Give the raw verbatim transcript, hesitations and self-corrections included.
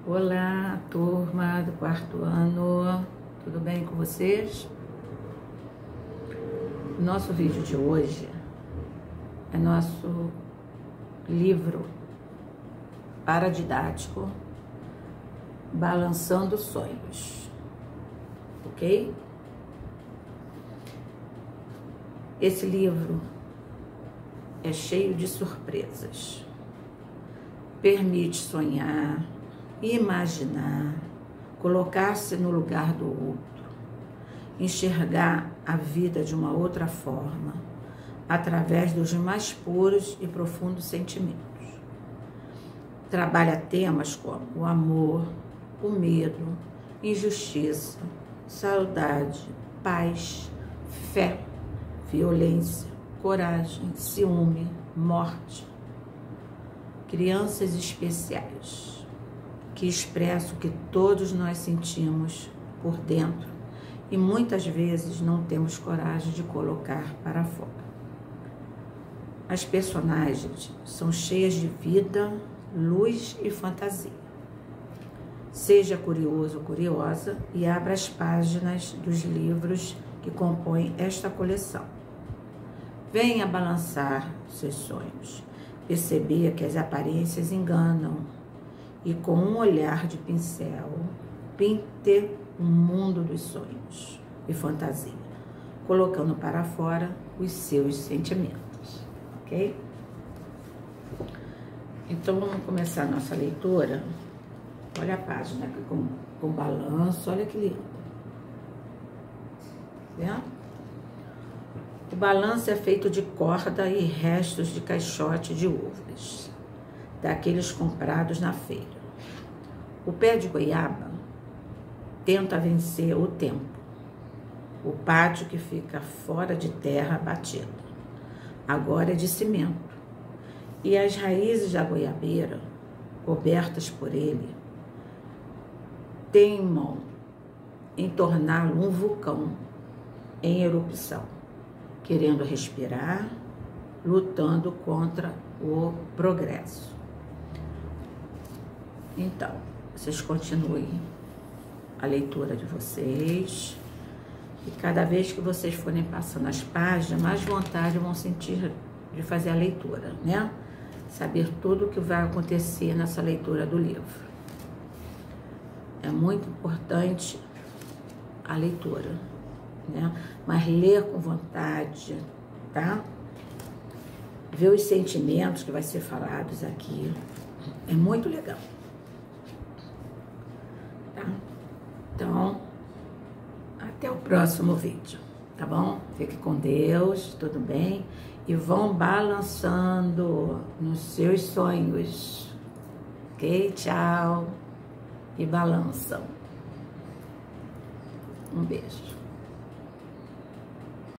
Olá, turma do quarto ano, tudo bem com vocês? Nosso vídeo de hoje é nosso livro paradidático Balançando Sonhos, ok? Esse livro é cheio de surpresas, permite sonhar, imaginar, colocar-se no lugar do outro, enxergar a vida de uma outra forma, através dos mais puros e profundos sentimentos. Trabalha temas como o amor, o medo, injustiça, saudade, paz, fé, violência, coragem, ciúme, morte. Crianças especiais, que expressa o que todos nós sentimos por dentro e muitas vezes não temos coragem de colocar para fora. As personagens são cheias de vida, luz e fantasia. Seja curioso ou curiosa e abra as páginas dos livros que compõem esta coleção. Venha balançar seus sonhos, perceber que as aparências enganam, e com um olhar de pincel, pinte um mundo dos sonhos e fantasia, colocando para fora os seus sentimentos, ok? Então, vamos começar a nossa leitura. Olha a página aqui com, com balanço, olha que lindo. Vendo? O balanço é feito de corda e restos de caixote de uvas, daqueles comprados na feira. O pé de goiaba tenta vencer o tempo, o pátio que fica fora de terra batida, agora é de cimento, e as raízes da goiabeira, cobertas por ele, teimam em torná-lo um vulcão em erupção, querendo respirar, lutando contra o progresso. Então, vocês continuem a leitura de vocês e cada vez que vocês forem passando as páginas, mais vontade vão sentir de fazer a leitura, né? Saber tudo o que vai acontecer nessa leitura do livro. É muito importante a leitura, né? Mas ler com vontade, tá? Ver os sentimentos que vai ser falados aqui. É muito legal. Tá? Então, até o próximo vídeo, tá bom? Fique com Deus, tudo bem? E vão balançando nos seus sonhos, ok? Tchau. E balançam. Um beijo.